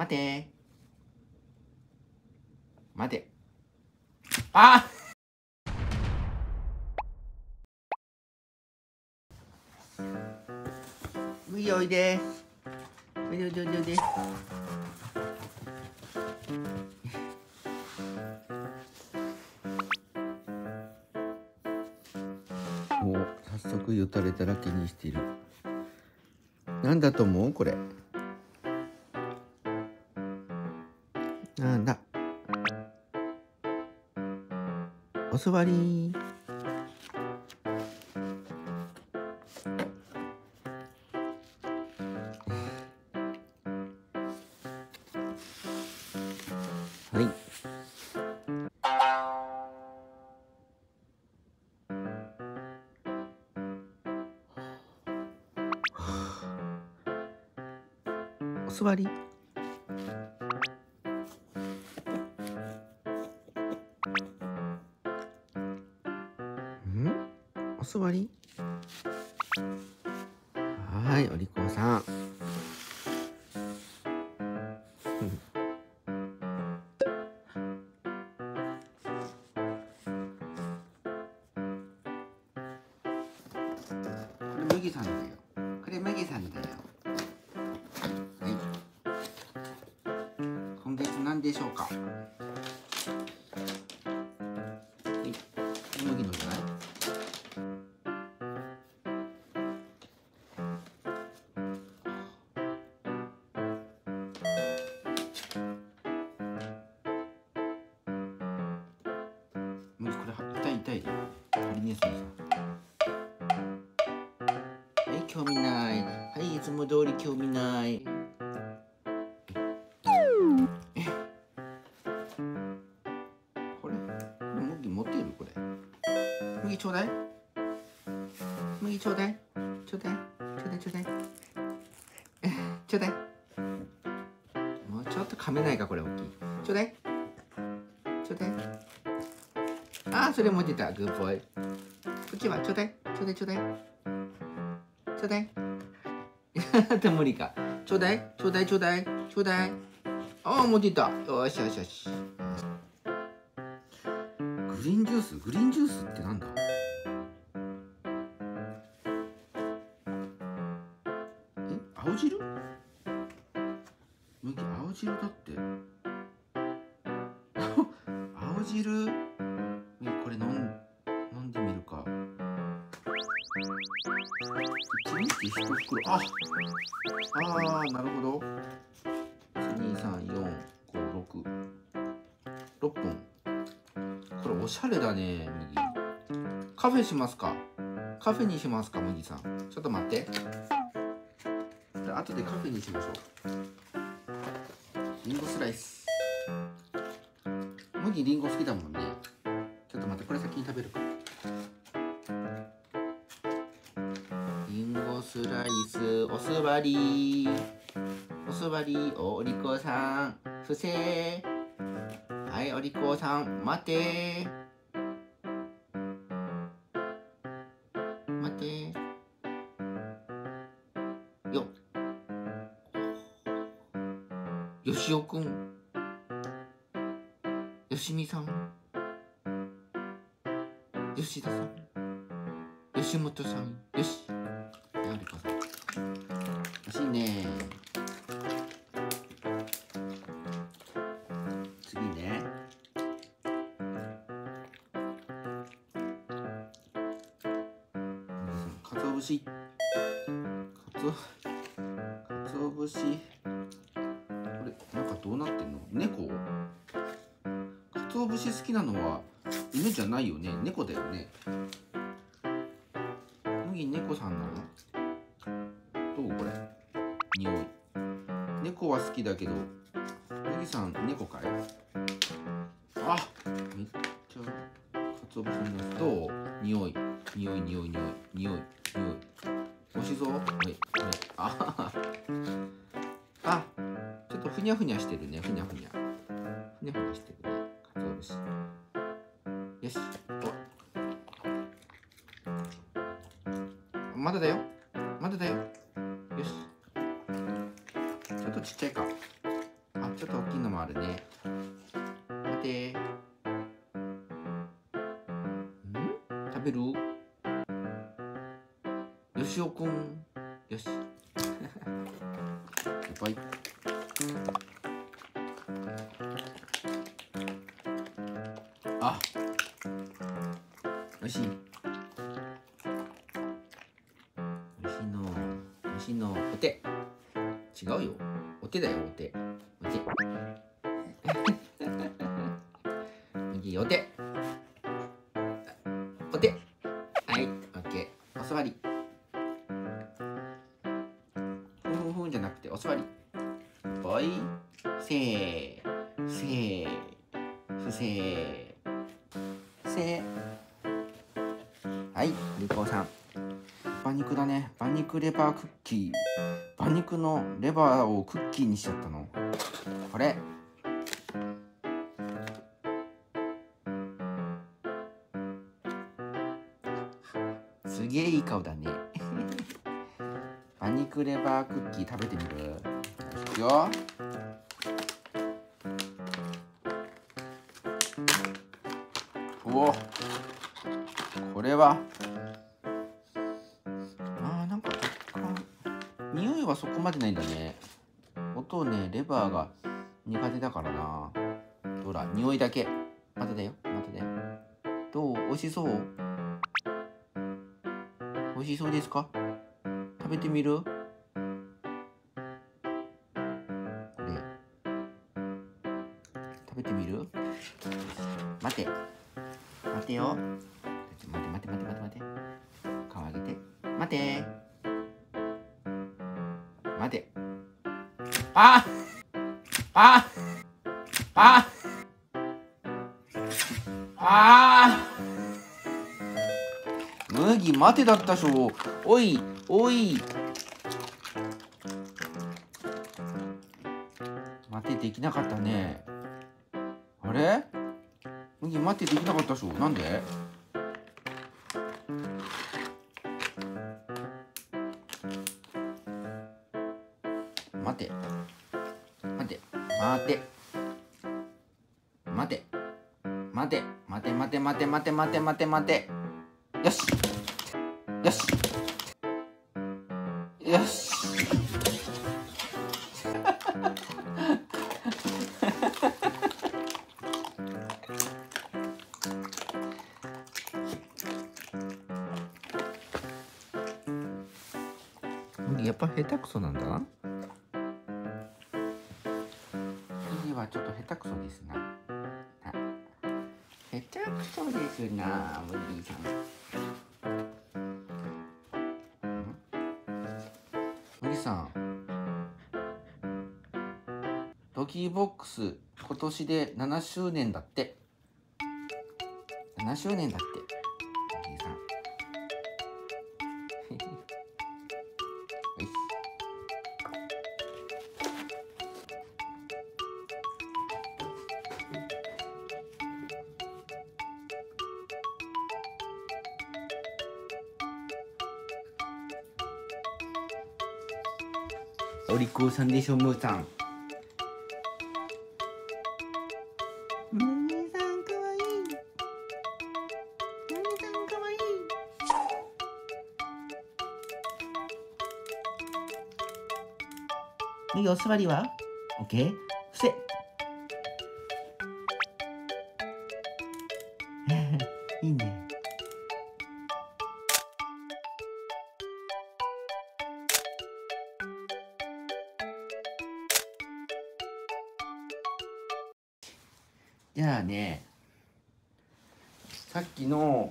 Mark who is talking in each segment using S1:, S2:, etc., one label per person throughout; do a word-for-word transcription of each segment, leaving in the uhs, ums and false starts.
S1: 待て待て。あおいでおいでおいでおいでおいでおいで。お、早速よたれだらけにしている。なんだと思うこれ。なんだ。お座り。はい。お座り。ん？お座り。はい、お利口さん。これ麦さんだよ。これ麦さんだよ。はい。今月何でしょうか。はい。麦のじゃない？麦これ痛い痛いで。ハリネズミさん。はい、興味ない。はい、いつも通り興味ない。これ、麦持ってるこれ。麦ちょうだい。麦ちょうだい。ちょうだい。ちょうだいちょうだい。ちょうだい。もうちょっと噛めないかこれ大きい。ちょうだい。ちょうだい。ああ、それ持ってた。グッボーイ。こっちはちょうだい。ちょうだいちょうだい。ちょうだい。で無理か。ちょうだい。ちょうだいちょうだい。ちょうだい。ああ、持ってた。よしよしよし。グリーンジュース、グリーンジュースってなんだ？え、青汁？麦、青汁だって。青汁。麦、これ飲ん、飲んでみるか。一日一袋。あ、あー、なるほど。に、さん、よん、ご、ろく。ろっぽん。これおしゃれだね、麦。カフェしますか？カフェにしますか、麦さん。ちょっと待って。後でカフェにしましょう。リンゴスライス。麦リンゴ好きだもんね。ちょっと待って、これ先に食べるか。リンゴスライス、お座り。お座り、お利口さん。伏せ。はい、お利口さん、待て。待て。よ。よしおくん。よしみさん。吉田さん。吉本さん。よし。はい、お利口さん。欲しいね。次ね。かつお節。かつお。かつお節。これ、なんかどうなってんの？猫？かつお節好きなのは犬じゃないよね。猫だよね。麦猫さんなの？どうこれ？匂い。猫は好きだけど、麦さん猫かい？あ、めっちゃかつお節のやつ。どう？匂い。匂い匂い匂い匂い匂い。おいしそう？はいはい。あはは。あ、ちょっとふにゃふにゃしてるね。ふにゃふにゃ。ふにゃふにゃしてるね。かつお節。よし。お、まだだよ。まだだよ。よし。ちょっとちっちゃいか。あ、 ょっと大きいのもあるね。待て。ん？食べる？よしおくん。よし。バイ。あ、おいしい。おいしいの。おいしいの。お手。違うよ。お手だよ、お手。お手。右お手。お手。はい、オッケー。お座り。ふんふんふんじゃなくて、お座り。ぽい。せー。せー。ふせー。せー。はい、リコさん。馬肉だね。馬肉レバークッキー。馬肉のレバーをクッキーにしちゃったの。これ。すげえいい顔だね。馬肉レバークッキー食べてみる？いくよ。おお。これは。あー、なんか匂いはそこまでないんだね。音ね、レバーが苦手だからな。ほら、匂いだけ。まただよ、まただよ。どう？美味しそう？美味しそうですか？食べてみる？これ。食べてみる？待て。待てよ。待て待て待て待て待て。顔上げて。待て。待て。ああああ麦待てだったしょ。おいおい。待てできなかったね。あれ？麦待てできなかったしょ。なんで？待て待て待て待て待て待て待て待て待て待て待て待て。よしよしよし。やっぱ下手くそなんだな。麦はちょっと下手くそですな。下手くそですな、麦さん。麦さん、ドギーボックス今年でななしゅうねんだって。ななしゅうねんだって麦さん。お利口さんでしょ、ムーさん。ムーさんかわいい。ムーさんかわいい。麦お座りは？オッケー。伏せ。いいね。じゃあね、さっきの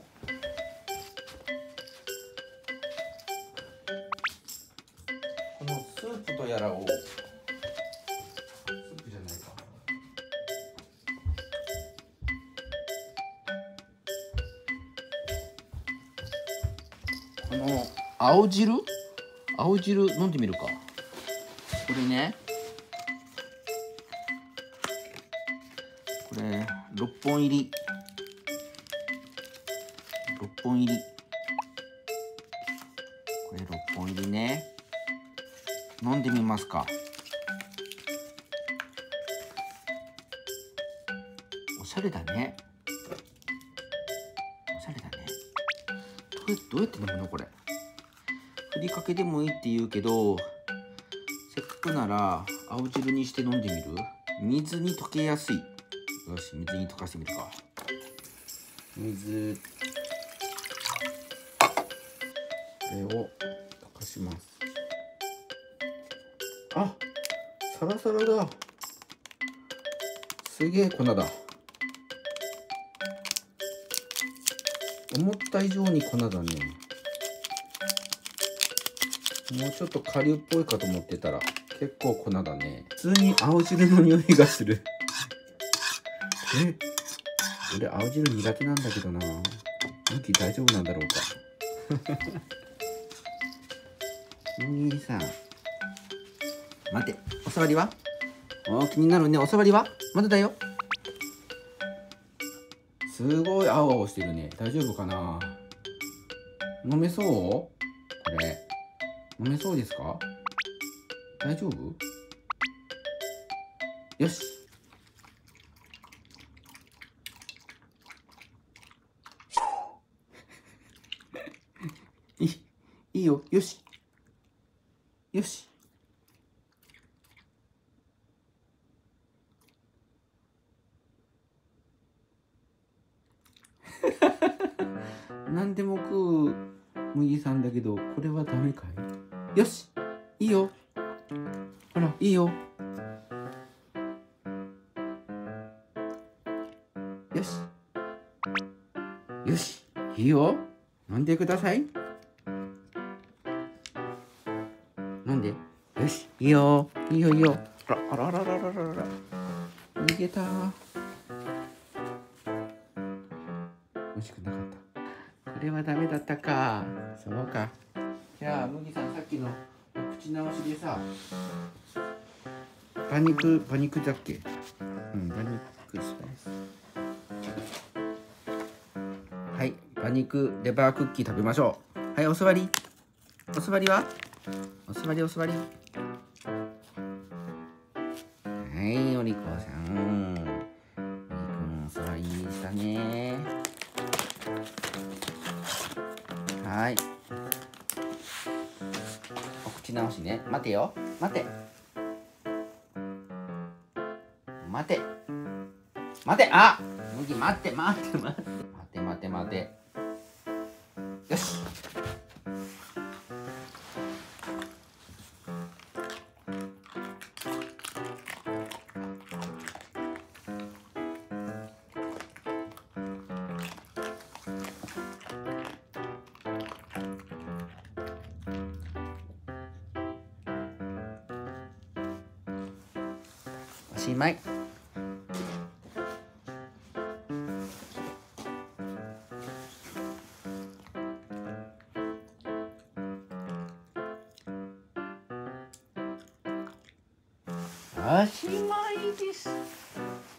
S1: このスープとやらを、スープじゃないか、この青汁青汁飲んでみるか。これね、これろっぽん入りろっぽん入りこれろっぽん入りね。飲んでみますか。 しゃれだね。おしゃれだね。これどうやって飲むのこれ。ふりかけでもいいって言うけど、せっかくなら青汁にして飲んでみる？水に溶けやすい。よし、水に溶かしてみるか。水、これを溶かします。あ、サラサラだ。すげえ粉だ。思った以上に粉だね。もうちょっと顆粒っぽいかと思ってたら結構粉だね。普通に青汁の匂いがする。え、俺青汁苦手なんだけどな。ムキ大丈夫なんだろうか。ムキさん、待て、おさわりは？おー、気になるね。おさわりはまだだよ。すごい青々してるね。大丈夫かな。飲めそう？これ飲めそうですか？大丈夫？よし。いい、いいよ。よし。よし。何でも食う麦さんだけど、これはダメかい？よし、いいよ。ほら、いいよ。よし。よし、いいよ。飲んでください。飲んで。よし、いいよ。いいよ、いいよ。あら、あらあらあらあらあら。逃げた。美味しくなかった。これはダメだったか。そうか。じゃあ麦さん、さっきの口直しでさ、馬肉馬肉だっけ？うん、馬肉スパイス。はい、馬肉レバークッキー食べましょう。はい、お座り。お座りは？お座りお座り。はい、お利口さん。お利口お座りでしたね。はい。お口直しね。待てよ。待て。待て。待て。あ、麦待って待って待って待って待って待て。よし。おしまい。おしまいです。